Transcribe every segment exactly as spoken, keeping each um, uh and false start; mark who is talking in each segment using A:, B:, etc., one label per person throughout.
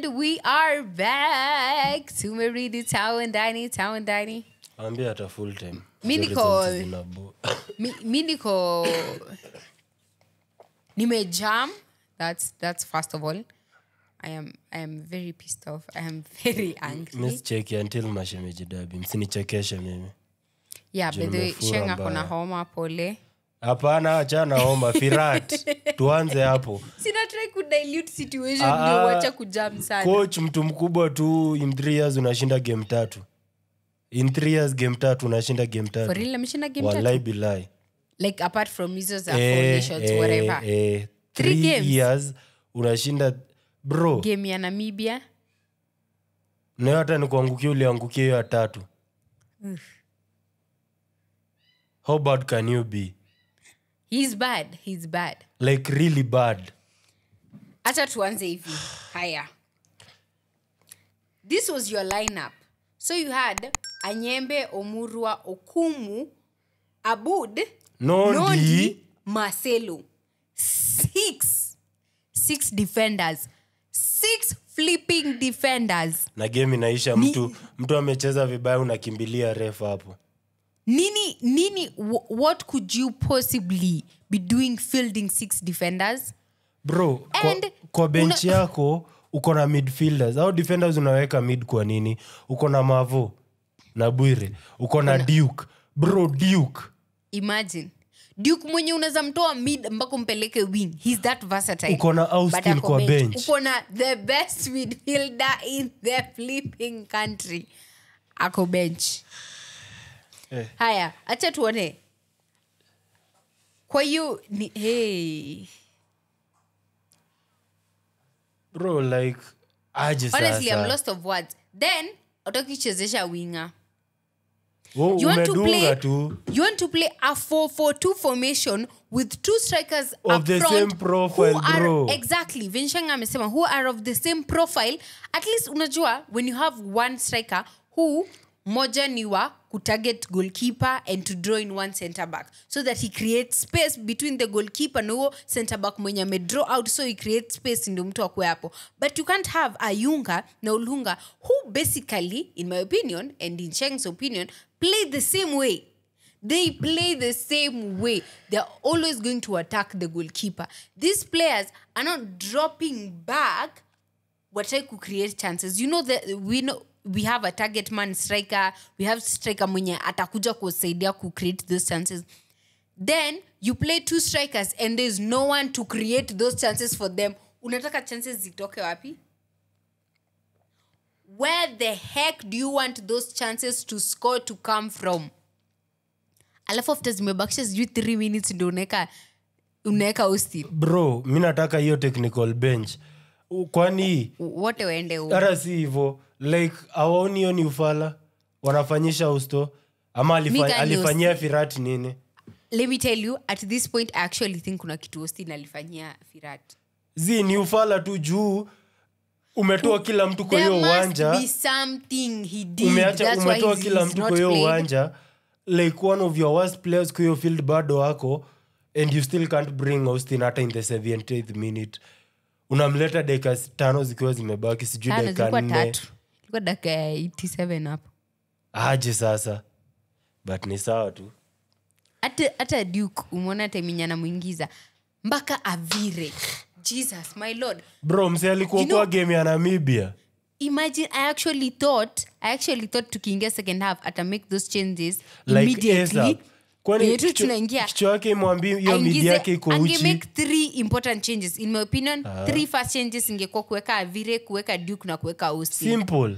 A: And we are back. Tumerudi Town Dini, Town Dini.
B: Ambia ata full time.
A: Miniko. Miniko. Nime jam. That's that's first of all. I am I am very pissed off. I am very angry.
B: Miss check until mashemeji dabi. Msinichekeshe mimi.
A: Yeah, by the way, Shenga kona homa pole.
B: Hapana, acha na homa Firat. Tuanze hapo.
A: Sina try ku dilute situation ndio wacha kujam sana.
B: Coach mtu mkubwa tu in three years unashinda game tatu. In three years game tatu unashinda game tatu.
A: For real ameshinda game tatu.
B: Wallahi billahi.
A: Like apart from hizo za eh, foundations eh, whatever.
B: Eh, three, three years unashinda bro.
A: Game ya Namibia.
B: Na hata ni kuangukia uliangukia hiyo ya tatu.
A: Ugh.
B: How bad can you be?
A: He's bad. He's bad.
B: Like really bad.
A: Acha tuanze hivi. Haya. This was your lineup. So you had Anyembe, Omurwa, Okumu, Abud,
B: Nondi,
A: Nondi Marcelo. Six. Six defenders. Six flipping defenders.
B: Na game inaisha mtu Ni, mtu amecheza vibaya unakimbilia ref hapo.
A: Nini nini what could you possibly be doing fielding six defenders?
B: Bro,
A: And
B: kwa, kwa bench una, yako uko na midfielders. Au defenders unaweka mid kwa nini? Uko na Mavo na Bwire, uko na Duke. Bro, Duke.
A: Imagine. Duke mwenye unaweza mtoa mid mpaka mpeleke wing. He's that versatile.
B: Uko na Austin kwa bench. bench.
A: Uko na the best midfielder in the flipping country. Ako bench. Eh. Haya, acha tuone. Kwa hiyo ni hey.
B: Bro, like aje sasa.
A: Honestly, I'm lost of words. Then utakichezesha winger.
B: Wo,
A: you want to play
B: tu.
A: You want to play a four four two formation with two strikers
B: of
A: up
B: the
A: front
B: same profile,
A: who are,
B: bro.
A: Exactly. Vinshanga amesema who are of the same profile. At least unajua when you have one striker who moja ni wa kutarget goalkeeper and to draw in one center back so that he creates space between the goalkeeper na huo center back mwenye ame draw out so he creates space ndio mtu akwe hapo. But you can't have Ayunga na Olunga who basically in my opinion and in Cheng's opinion play the same way. They play the same way. They're always going to attack the goalkeeper. These players are not dropping back what I could create chances. You know that we know we have a target man striker, we have striker mwenye atakuja kusaidia ku create those chances. Then you play two strikers and there's no one to create those chances for them. Unataka chances zitoke wapi? Where the heck do you want those chances to score to come from? Alafu after zimebakisha sijui three minutes ndio unaweka unaweka Austin.
B: Bro, mimi nataka hiyo technical bench. Kwani
A: wote waende huko.
B: Ara si hivyo. Like awaoni hiyo ni ufala. Wanafanyisha Usto ama alifanya alifanyia Firat nini?
A: Let me tell you, at this point I actually think kuna kitu Austin alifanyia Firat.
B: Zi ni ufala tu juu umetoa kila mtu kwa hiyo uwanja.
A: There must be something he did.
B: Umeacha,
A: That's
B: umetoa
A: why
B: kila mtu kwa hiyo uwanja. Like one of your worst players kwa hiyo field bado wako and you still can't bring Austin hata in the seventieth minute. Unamleta dakika tano zikiwa zimebaki sijui dakika nne.
A: Ilikuwa dakika eighty-seven hapo.
B: Aje sasa. But ni sawa tu.
A: Hata hata Duke umeona teminya na muingiza mpaka Avire. Jesus my lord.
B: Bro, mse alikuwa you know, kwa game ya Namibia.
A: Imagine I actually thought I actually thought tukiingia second half ata make those changes
B: like
A: immediately.
B: Kwani kichwa yake imwambie hiyo midi yake iko uchi.
A: Ange make three important changes in my opinion. Ah. Three first changes ingekuwa kuweka Avire, kuweka Duke na kuweka Austin.
B: Simple.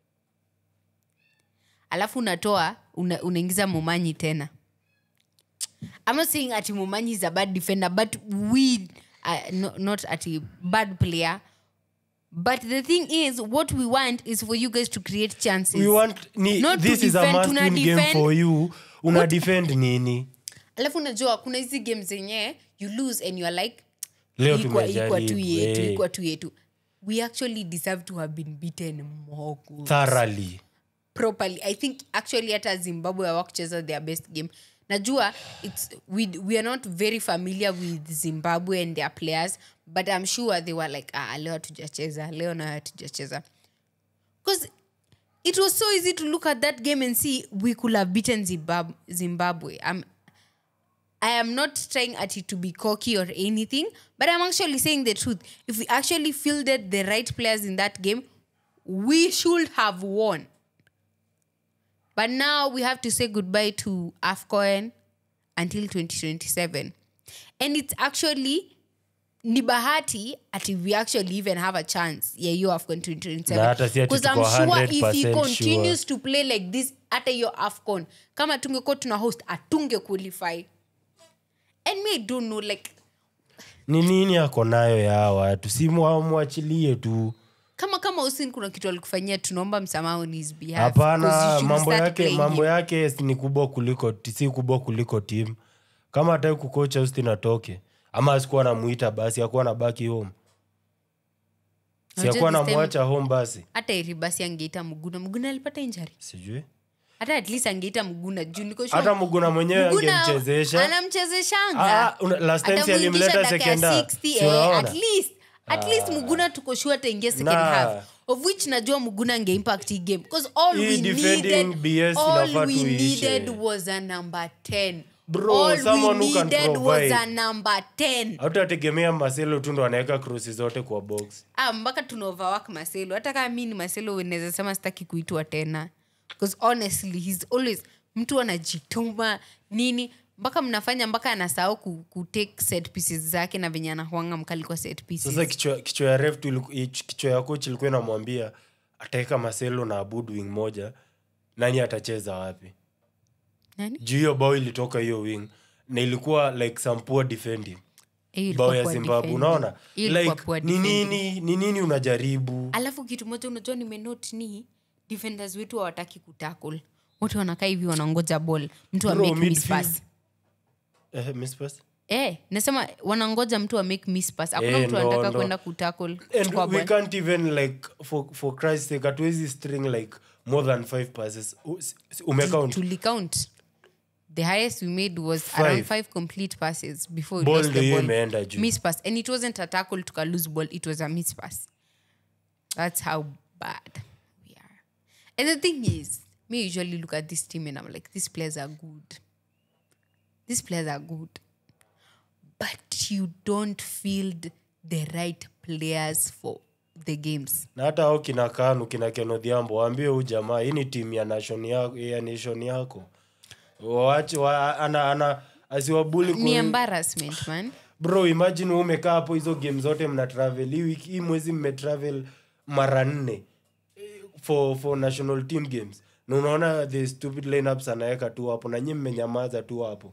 A: Alafu unatoa una, unaingiza Momanyi tena. I'm not saying ati Momanyi is a bad defender but we uh, no, not ati bad player. But the thing is, what we want is for you guys to create chances.
B: We want ni,
A: not
B: this
A: to
B: is
A: defend,
B: a must-win game for you. Una what? Defend nini?
A: Alafu unajua kuna hizi games zenye you lose and you are like
B: leo
A: tumejaribu equal to yetu equal to yetu. We actually deserve to have been beaten more good.
B: Thoroughly.
A: Properly. I think actually hata Zimbabwe hawakucheza their best game. Najua it's we we are not very familiar with Zimbabwe and their players but I'm sure they were like ah leo hatujacheza leo na hatujacheza because it was so easy to look at that game and see we could have beaten Zimbab- Zimbabwe. I'm I am not trying at it to be cocky or anything, but I'm actually saying the truth. If we actually fielded the right players in that game, we should have won. But now we have to say goodbye to AFCON until twenty twenty-seven. And it's actually ni bahati at we actually even have a chance yeah you AFCON twenty twenty-seven because I'm sure if he continues sure. to play like this at your AFCON kama tungekuwa tuna host atunge qualify. And me I don't know like
B: ni nini yako nayo ya watu simwaachilie tu
A: kama kama Usin kuna kitu alikufanyia tunaomba msamaha on his behalf.
B: Hapana, mambo yake mambo yake ni kubwa kuliko si kubwa kuliko team. Kama hataki kukocha Austin atoke ama asikuwa anamuita basi akuwa na baki home. Si akuwa anamwacha home basi.
A: Hata iri basi angeita Muguna. Muguna alipata injury.
B: Sijui.
A: Hata at least angeita Muguna juu niko
B: sure. Hata Muguna mwenyewe angemchezesha.
A: Anamchezeshanga.
B: Ah, last time alimleta second half.
A: Eh, at least at ah. least Muguna tuko sure ataingia second nah. half. Of which najua Muguna ange impact hii game because all He we needed B S all we needed was a number ten. Bro, all someone we who can provide was a number ten.
B: Hata tegemea Marcelo tu ndo anaweka cross zote kwa box.
A: Ah, mpaka tuna overwork Marcelo. Hata kama mimi ni Marcelo unaweza sema sitaki kuitwa tena. Because honestly he's always mtu anajituma nini mpaka mnafanya mpaka anasahau ku, ku take set pieces zake na venye anahuanga mkali kwa set pieces.
B: Sasa kichwa kichwa ya ref tu kichwa ya coach ilikuwa inamwambia ataweka Marcelo na Abud wing moja. Nani atacheza wapi?
A: Nani?
B: Juu hiyo bao ilitoka hiyo wing na ilikuwa like some poor defending. Bao ya Zimbabwe unaona? Like ni nini ni nini unajaribu?
A: Alafu kitu moja unajua nimenote ni defenders wetu hawataki kutackle. Wote wanakaa hivi wanaongoja ball. Mtu wa make miss pass.
B: Eh miss pass?
A: Eh, nasema wanangoja mtu wa make miss pass. Hakuna
B: eh,
A: mtu anataka
B: no, no.
A: kwenda kutackle.
B: And we ball. Can't even like for for Christ's sake hatuwezi string like more than five passes. Umecount?
A: To count. The highest we made was five. Around five complete passes before we
B: ball
A: lost the ball.
B: Miss
A: pass. And it wasn't a tackle to lose ball. It was a miss pass. That's how bad we are. And the thing is, me usually look at this team and I'm like, these players are good. These players are good. But you don't field the right players for the games.
B: Na hata au kina Kanu, kina Ken Odhiambo, waambie huyu jamaa, hii ni team ya nation yako, ya nation yako. Waache wa, ana ana asiwabuli
A: ni embarrassment man.
B: Bro, imagine wewe umekaa hapo hizo game zote mna travel. Hii wiki hii mwezi mme travel mara nne for for national team games. Na unaona the stupid lineups anaweka tu hapo na nyinyi mmenyamaza tu hapo.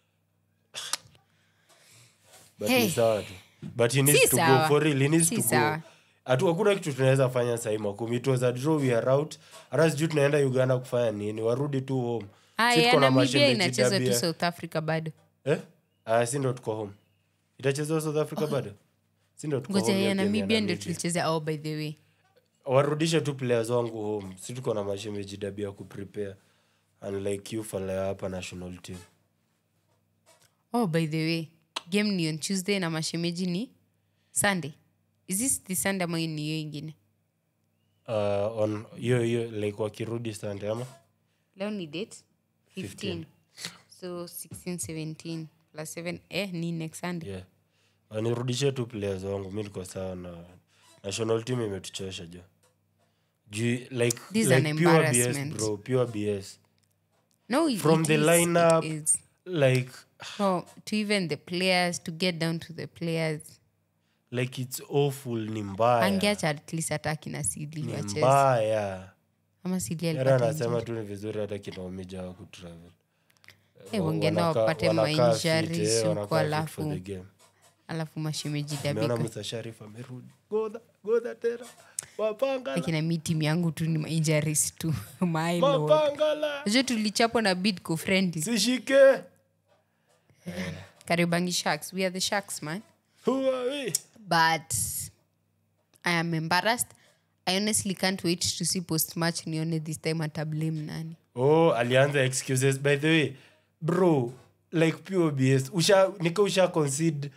B: But hey. It's hard. But he needs si to sawa. Go for real. He needs si to sawa. Go. Atu hakuna kitu tunaweza fanya sasa hivi kumi. It was a draw, we are out. Aras juu tunaenda Uganda kufanya nini? Warudi tu home.
A: Ah, ya Namibia inacheza tu South Africa bado.
B: Eh? Ah, si ndo tuko home. Itacheza South Africa oh. bado? Si ndo tuko home.
A: Ngoja ya Namibia ndio tulicheza oh by the way.
B: Warudisha tu players wangu home. Si tuko na mashemeji dabi ya kuprepare. Unlike you for hapa national team.
A: Oh by the way. Game ni on Tuesday na mashemeji ni Sunday. Is this the Sunday ama ni hiyo ingine?
B: Uh, on hiyo hiyo like wakirudi Sunday ama?
A: Leo ni date fifteen. So sixteen, seventeen plus seven eh ni next Sunday.
B: Yeah. Anirudishe tu players wangu. Mimi niko sawa na national team imetuchosha jo. Ju like
A: this
B: like pure B S bro, pure B S.
A: No, it,
B: from
A: it
B: the
A: is,
B: lineup
A: it is.
B: Like
A: no, to even the players to get down to the players.
B: Like it's awful ni mbaya.
A: Angeacha at least ataki na Sidley
B: wacheze. Mbaya.
A: Ama Sidley alipata.
B: Era nasema tu ni vizuri hata kina Omija wa kutravel.
A: Eh, wangeenda wapate ma-injuries huko alafu. Alafu mashemeji dabika.
B: Nimeona Musa Sharif amerudi. Goda, goda tena. Wapangala.
A: Lakini mimi team yangu tu ni ma-injuries tu. My lord.
B: Wapangala.
A: Je tulichapo na Bidco friendly.
B: Sishike.
A: Yeah. Karibangi Sharks. We are the Sharks, man.
B: Who are we?
A: But I am embarrassed. I honestly can't wait to see post-match nione this time ata blame nani.
B: Oh, alianza excuses. By the way, bro, like pure B S. Usha, nika usha concede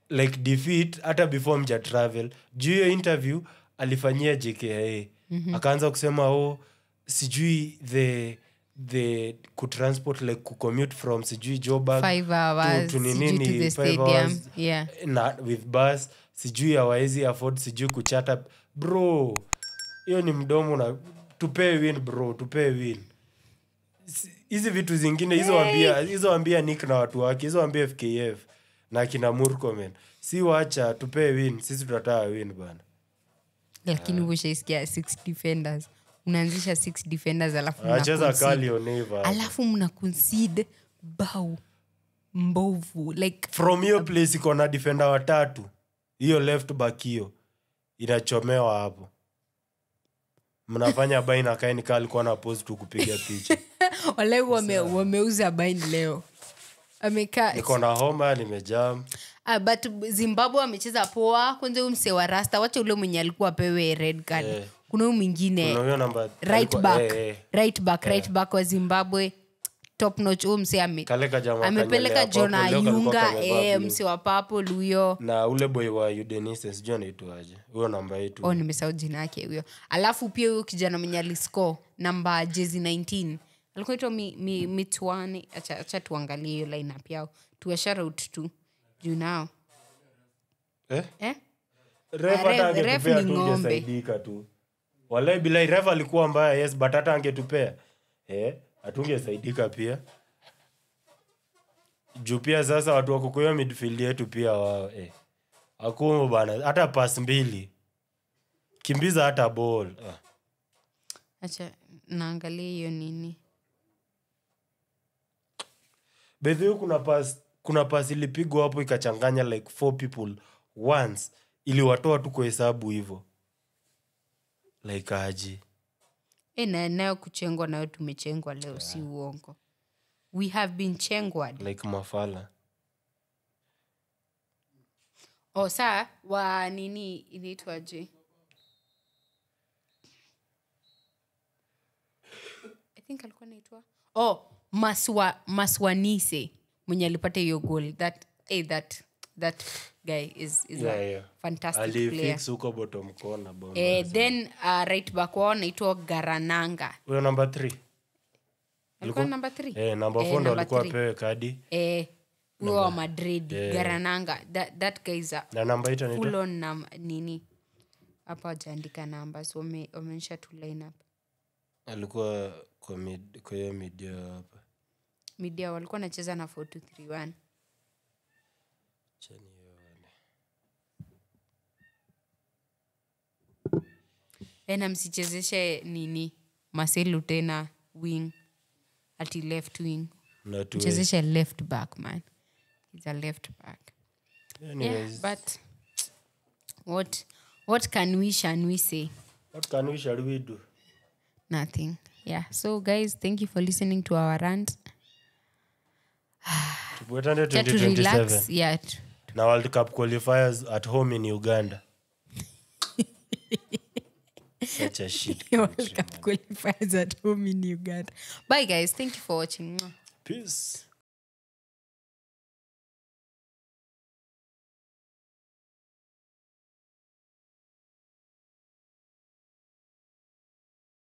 B: like defeat hata before mja travel. Juu hiyo interview alifanyia J K I A. Mm-hmm. Akaanza kusema oh sijui the the kutransport like kucommute from sijui Joburg
A: five hours
B: to, to
A: sijui to the stadium. Yeah.
B: Na, with bus sijui hawawezi afford sijui kuchata bro. Hiyo ni mdomo na tupee win bro, tupee win. Hizi vitu zingine hizo ambia hizo ambia Nick na watu wake, hizo ambia F K F na kina Murkomen. Si waacha tupee win, sisi tutataka win bana.
A: Lakini uh, ushaisikia six defenders. Unaanzisha six defenders alafu
B: unacheza kali oneva.
A: Alafu mna concede bao mbovu like
B: from your place iko na defender watatu. Hiyo left back hiyo inachomewa hapo. Mnafanya baina kaini kali alikuwa na pose tu kupiga picha.
A: Wale wame wameuza baina leo. Amekaa
B: niko na homa nimejam.
A: Ah, but Zimbabwe amecheza poa. Kwanza huyo mse wa Rasta wacha ule mwenye alikuwa pewe red card. Yeah. Kuna huyo mwingine.
B: Kuna huyo namba
A: right alikuwa, back. Eh, eh. Right back, yeah. Right back wa Zimbabwe. Top notch huyo mse ame. Amepeleka Jona Ayunga eh mse wa Purple huyo.
B: Na ule boy wa Udinese sijui anaitwaje. Huyo namba yetu.
A: Oh nimesahau jina yake huyo. Alafu pia huyo kijana mwenye aliscore namba jersey nineteen. Alikuwa ito mi, mi, Mitwani. Acha, acha tuangalie hiyo lineup yao. Tuwa shout out tu. You know.
B: Eh?
A: Eh?
B: Ref hata angetupea tungesaidika tu. Walai bilai ref alikuwa mbaya yes but hata angetupea. Eh? Hatungesaidika pia. Juu pia sasa watu wako kwa midfield yetu pia wao eh. Hakumo bana hata pass mbili. Kimbiza hata ball. Ah.
A: Acha naangalia hiyo nini.
B: Bedhe kuna pass kuna pass ilipigwa hapo ikachanganya like four people once ili watoa tu kwa hesabu hivyo. Like aje.
A: Eh na nayo kuchengwa nayo tumechengwa leo yeah. Si uongo. We have been chengwad.
B: Like mafala.
A: Oh saa wa nini inaitwaje? I think alikuwa anaitwa oh Maswa Maswanise mwenye alipata hiyo goal that eh that that guy is is
B: yeah,
A: a
B: yeah.
A: fantastic
B: Ali
A: player.
B: Fix huko bottom corner bomba.
A: Eh then uh, right back wao anaitwa Garananga.
B: Huyo number three.
A: Alikuwa number three.
B: Eh number four ndo alikuwa pewe kadi.
A: Eh huyo wa Madrid yeah. Garananga that that guy is a
B: na number eight anaitwa
A: full on nam, nini hapa hajaandika numbers wame wamesha tu line up.
B: Alikuwa kwa mid kwa hiyo media hapa.
A: Media walikuwa wanacheza na four two three one.
B: Chani yone.
A: Ena msichezeshe nini? Marcelo tena wing ati left wing. Mchezeshe left back man. He's a left back. Anyways. Yeah, but what what can we shall we say?
B: What can we shall we do?
A: Nothing. Yeah. So guys, thank you for listening to our rant.
B: twenty twenty-seven.
A: Relax. Yeah.
B: Now World Cup qualifiers at home in Uganda. Such a shit.
A: World Cup qualifiers at home in Uganda. Bye guys. Thank you for watching.
B: Peace.